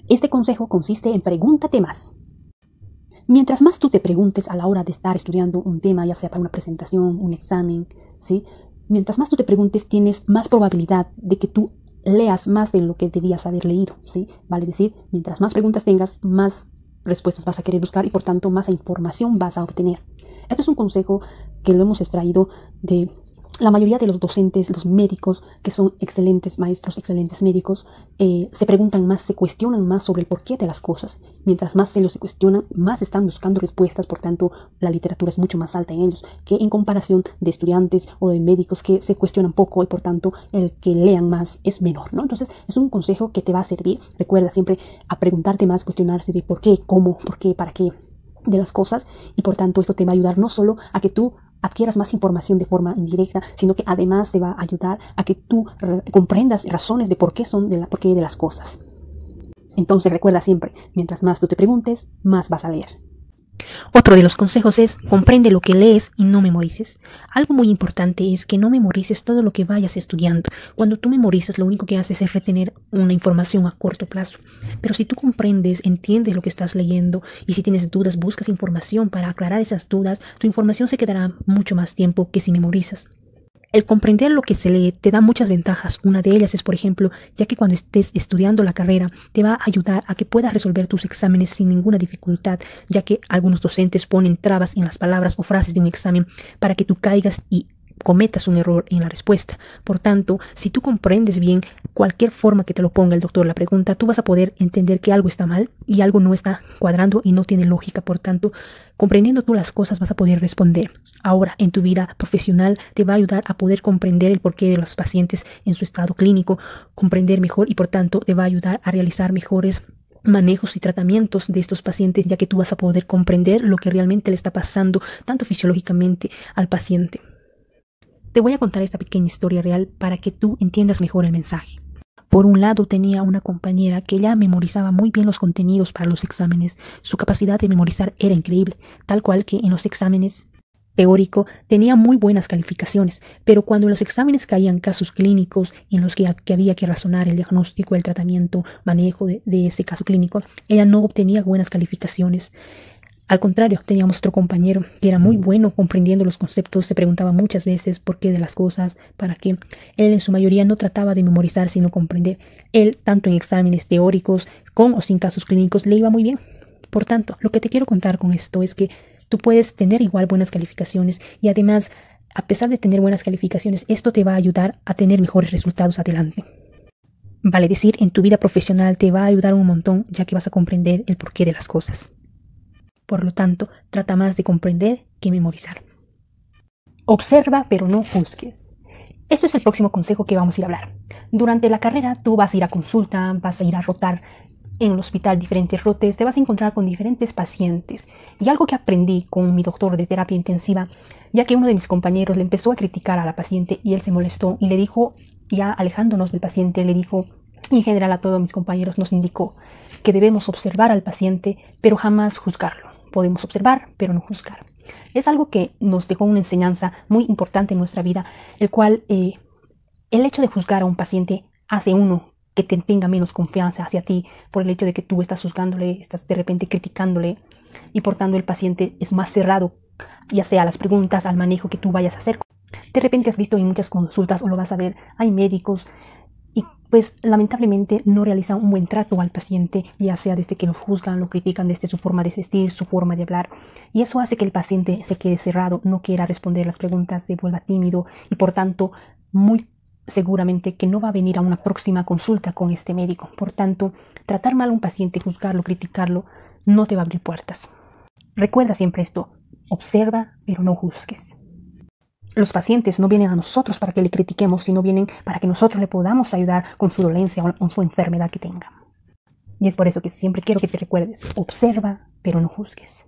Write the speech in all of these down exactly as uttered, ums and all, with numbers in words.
Este consejo consiste en pregúntate más. Mientras más tú te preguntes a la hora de estar estudiando un tema, ya sea para una presentación, un examen, ¿sí? Mientras más tú te preguntes, tienes más probabilidad de que tú leas más de lo que debías haber leído, ¿sí? Vale decir, mientras más preguntas tengas, más respuestas vas a querer buscar y por tanto más información vas a obtener. Esto es un consejo que lo hemos extraído de la mayoría de los docentes, los médicos, que son excelentes maestros, excelentes médicos, eh, se preguntan más, se cuestionan más sobre el porqué de las cosas. Mientras más se los cuestionan, más están buscando respuestas, por tanto, la literatura es mucho más alta en ellos, que en comparación de estudiantes o de médicos que se cuestionan poco y por tanto el que lean más es menor, ¿no? Entonces, es un consejo que te va a servir. Recuerda siempre a preguntarte más, cuestionarse de por qué, cómo, por qué, para qué de las cosas y por tanto esto te va a ayudar no solo a que tú adquieras más información de forma indirecta, sino que además te va a ayudar a que tú comprendas razones de por qué son de la, por qué de las cosas. Entonces recuerda siempre, mientras más tú te preguntes, más vas a leer. Otro de los consejos es comprende lo que lees y no memorices. Algo muy importante es que no memorices todo lo que vayas estudiando. Cuando tú memorizas, lo único que haces es retener una información a corto plazo. Pero si tú comprendes, entiendes lo que estás leyendo y si tienes dudas, buscas información para aclarar esas dudas, tu información se quedará mucho más tiempo que si memorizas. El comprender lo que se lee te da muchas ventajas. Una de ellas es, por ejemplo, ya que cuando estés estudiando la carrera te va a ayudar a que puedas resolver tus exámenes sin ninguna dificultad, ya que algunos docentes ponen trabas en las palabras o frases de un examen para que tú caigas y cometas un error en la respuesta. Por tanto, si tú comprendes bien cualquier forma que te lo ponga el doctor la pregunta, tú vas a poder entender que algo está mal y algo no está cuadrando y no tiene lógica. Por tanto, comprendiendo tú las cosas vas a poder responder. Ahora, en tu vida profesional te va a ayudar a poder comprender el porqué de los pacientes en su estado clínico, comprender mejor y por tanto te va a ayudar a realizar mejores manejos y tratamientos de estos pacientes, ya que tú vas a poder comprender lo que realmente le está pasando tanto fisiológicamente al paciente. Te voy a contar esta pequeña historia real para que tú entiendas mejor el mensaje. Por un lado, tenía una compañera que ya memorizaba muy bien los contenidos para los exámenes. Su capacidad de memorizar era increíble, tal cual que en los exámenes teórico tenía muy buenas calificaciones, pero cuando en los exámenes caían casos clínicos en los que, que había que razonar el diagnóstico, el tratamiento, manejo de, de ese caso clínico, ella no obtenía buenas calificaciones. Al contrario, teníamos otro compañero que era muy bueno comprendiendo los conceptos, se preguntaba muchas veces por qué de las cosas, para qué. Él en su mayoría no trataba de memorizar sino comprender. Él, tanto en exámenes teóricos, con o sin casos clínicos, le iba muy bien. Por tanto, lo que te quiero contar con esto es que tú puedes tener igual buenas calificaciones y además, a pesar de tener buenas calificaciones, esto te va a ayudar a tener mejores resultados adelante. Vale decir, en tu vida profesional te va a ayudar un montón, ya que vas a comprender el porqué de las cosas. Por lo tanto, trata más de comprender que memorizar. Observa, pero no juzgues. Esto es el próximo consejo que vamos a ir a hablar. Durante la carrera tú vas a ir a consulta, vas a ir a rotar en el hospital diferentes rotes, te vas a encontrar con diferentes pacientes. Y algo que aprendí con mi doctor de terapia intensiva, ya que uno de mis compañeros le empezó a criticar a la paciente y él se molestó y le dijo, ya alejándonos del paciente, le dijo, y en general a todos mis compañeros nos indicó que debemos observar al paciente, pero jamás juzgarlo. Podemos observar, pero no juzgar. Es algo que nos dejó una enseñanza muy importante en nuestra vida, el cual eh, el hecho de juzgar a un paciente hace uno que te tenga menos confianza hacia ti por el hecho de que tú estás juzgándole, estás de repente criticándole y por tanto el paciente es más cerrado, ya sea a las preguntas, al manejo que tú vayas a hacer. De repente has visto en muchas consultas o lo vas a ver, hay médicos y pues lamentablemente no realizan un buen trato al paciente, ya sea desde que lo juzgan, lo critican desde su forma de vestir, su forma de hablar. Y eso hace que el paciente se quede cerrado, no quiera responder las preguntas, se vuelva tímido y por tanto muy seguramente que no va a venir a una próxima consulta con este médico. Por tanto, tratar mal a un paciente, juzgarlo, criticarlo, no te va a abrir puertas. Recuerda siempre esto, observa pero no juzgues. Los pacientes no vienen a nosotros para que le critiquemos, sino vienen para que nosotros le podamos ayudar con su dolencia o con su enfermedad que tenga. Y es por eso que siempre quiero que te recuerdes, observa, pero no juzgues.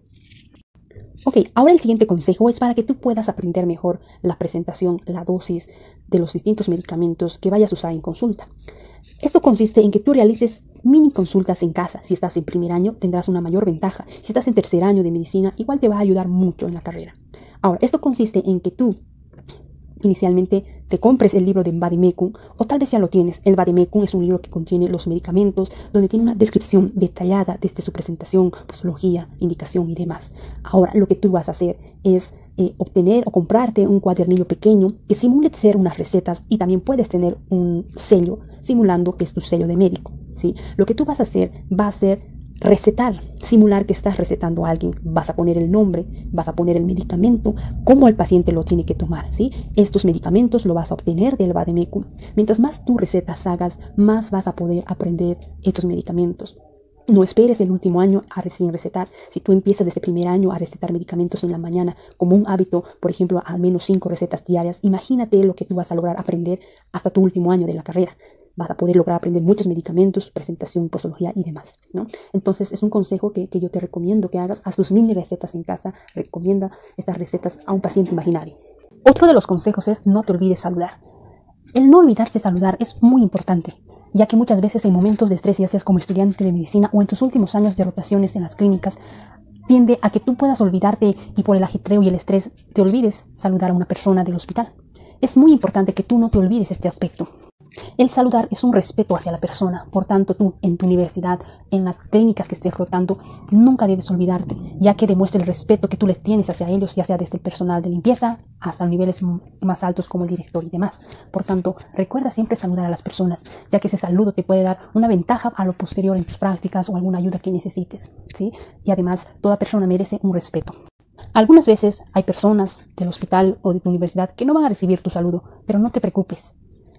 Ok, ahora el siguiente consejo es para que tú puedas aprender mejor la presentación, la dosis de los distintos medicamentos que vayas a usar en consulta. Esto consiste en que tú realices mini consultas en casa. Si estás en primer año, tendrás una mayor ventaja. Si estás en tercer año de medicina, igual te va a ayudar mucho en la carrera. Ahora, esto consiste en que tú inicialmente te compres el libro de Vademecum, o tal vez ya lo tienes. El Vademecum es un libro que contiene los medicamentos, donde tiene una descripción detallada desde su presentación, posología, indicación y demás. Ahora lo que tú vas a hacer es eh, obtener o comprarte un cuadernillo pequeño que simule ser unas recetas, y también puedes tener un sello simulando que es tu sello de médico, ¿sí? Lo que tú vas a hacer va a ser recetar, simular que estás recetando a alguien. Vas a poner el nombre, vas a poner el medicamento, cómo el paciente lo tiene que tomar, ¿sí? Estos medicamentos lo vas a obtener del Vademecum. Mientras más tú recetas hagas, más vas a poder aprender estos medicamentos. No esperes el último año a recién recetar. Si tú empiezas desde el primer año a recetar medicamentos en la mañana como un hábito, por ejemplo, al menos cinco recetas diarias, imagínate lo que tú vas a lograr aprender hasta tu último año de la carrera. Vas a poder lograr aprender muchos medicamentos, presentación, posología y demás, ¿no? Entonces es un consejo que, que yo te recomiendo que hagas. Haz tus mini recetas en casa. Recomienda estas recetas a un paciente imaginario. Otro de los consejos es no te olvides saludar. El no olvidarse saludar es muy importante, ya que muchas veces en momentos de estrés, ya seas como estudiante de medicina o en tus últimos años de rotaciones en las clínicas, tiende a que tú puedas olvidarte y por el ajetreo y el estrés te olvides saludar a una persona del hospital. Es muy importante que tú no te olvides este aspecto. El saludar es un respeto hacia la persona. Por tanto, tú en tu universidad, en las clínicas que estés rotando, nunca debes olvidarte, ya que demuestra el respeto que tú les tienes hacia ellos, ya sea desde el personal de limpieza hasta los niveles más altos como el director y demás. Por tanto, recuerda siempre saludar a las personas, ya que ese saludo te puede dar una ventaja a lo posterior en tus prácticas o alguna ayuda que necesites, ¿sí? Y además, toda persona merece un respeto. Algunas veces hay personas del hospital o de tu universidad que no van a recibir tu saludo, pero no te preocupes.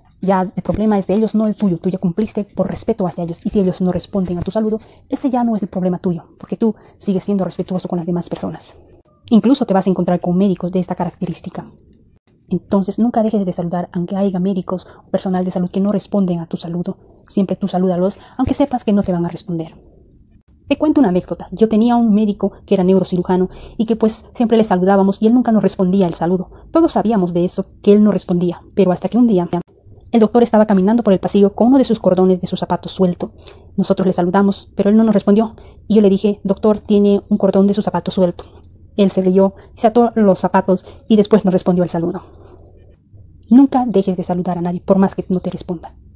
Ya el problema es de ellos, no el tuyo. Tú ya cumpliste por respeto hacia ellos. Y si ellos no responden a tu saludo, ese ya no es el problema tuyo, porque tú sigues siendo respetuoso con las demás personas. Incluso te vas a encontrar con médicos de esta característica. Entonces nunca dejes de saludar, aunque haya médicos o personal de salud que no responden a tu saludo. Siempre tú salúdalos, aunque sepas que no te van a responder. Te cuento una anécdota. Yo tenía un médico que era neurocirujano y que pues siempre le saludábamos y él nunca nos respondía el saludo. Todos sabíamos de eso, que él no respondía, pero hasta que un día el doctor estaba caminando por el pasillo con uno de sus cordones de sus zapatos suelto. Nosotros le saludamos, pero él no nos respondió. Y yo le dije, doctor, tiene un cordón de su zapato suelto. Él se rió, se ató los zapatos y después nos respondió el saludo. Nunca dejes de saludar a nadie, por más que no te responda.